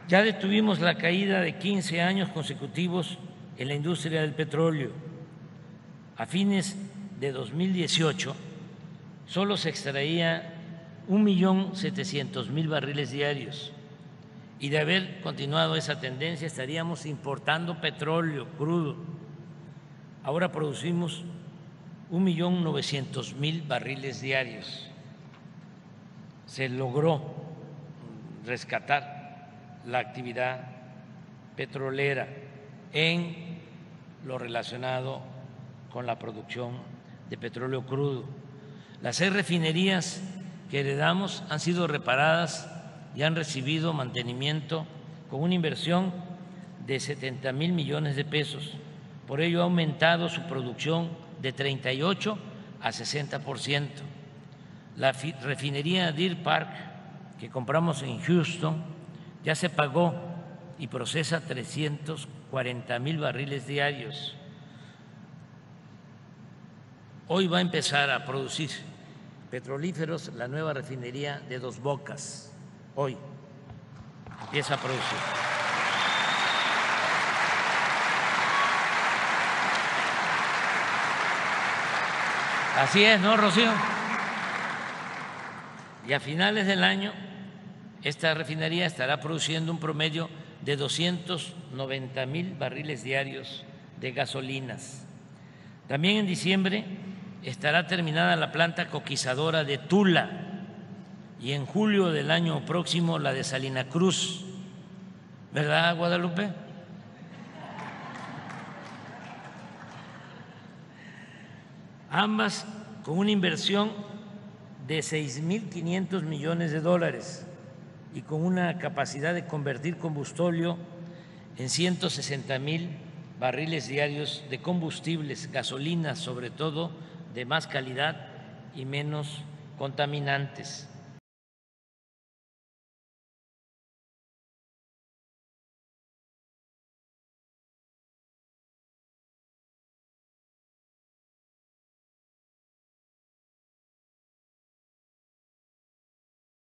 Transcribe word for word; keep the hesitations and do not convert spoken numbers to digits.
Ya detuvimos la caída de quince años consecutivos en la industria del petróleo. A fines de dos mil dieciocho solo se extraía un millón setecientos mil barriles diarios y de haber continuado esa tendencia estaríamos importando petróleo crudo. Ahora producimos un millón novecientos mil barriles diarios. Se logró rescatar la actividad petrolera en lo relacionado con la producción de petróleo crudo. Las seis refinerías que heredamos han sido reparadas y han recibido mantenimiento con una inversión de setenta mil millones de pesos. Por ello ha aumentado su producción de treinta y ocho a sesenta por ciento. La refinería Deer Park que compramos en Houston ya se pagó y procesa trescientos cuarenta mil barriles diarios. Hoy va a empezar a producir petrolíferos la nueva refinería de Dos Bocas. Hoy empieza a producir. Así es, ¿no, Rocío? Y a finales del año esta refinería estará produciendo un promedio de doscientos noventa mil barriles diarios de gasolinas. También en diciembre estará terminada la planta coquizadora de Tula y en julio del año próximo la de Salina Cruz. ¿Verdad, Guadalupe? Ambas con una inversión de seis mil quinientos millones de dólares y con una capacidad de convertir combustóleo en ciento sesenta mil barriles diarios de combustibles, gasolinas sobre todo, de más calidad y menos contaminantes.